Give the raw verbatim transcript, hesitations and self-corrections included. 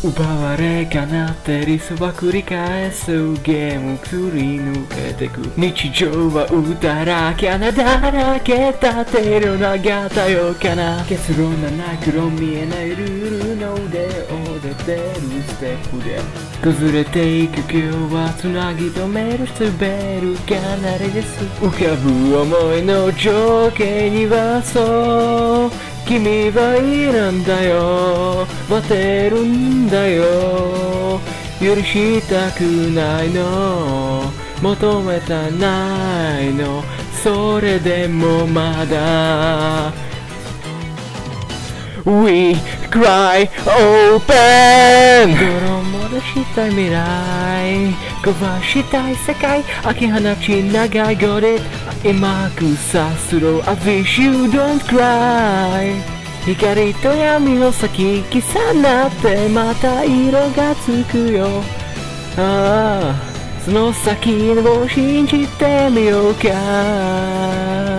奪われかなって理想は繰り返すゲームくり抜けてく日常はうだらけ穴だらけ立てる長たよかな結論がない黒見えないルールの腕を出てるステップで崩れていく今日はつなぎ止める滑る離れです浮かぶ思いの情景にはそう君はいるんだよ待ってるんだよ許したくないの求めたないのそれでもまだ We cry open 泥戻したい未来壊したい世界開け放ち長いゴリ今草スロー I wish you don't cry 光と闇の先重なってまた色がつくよああその先を信じてみようか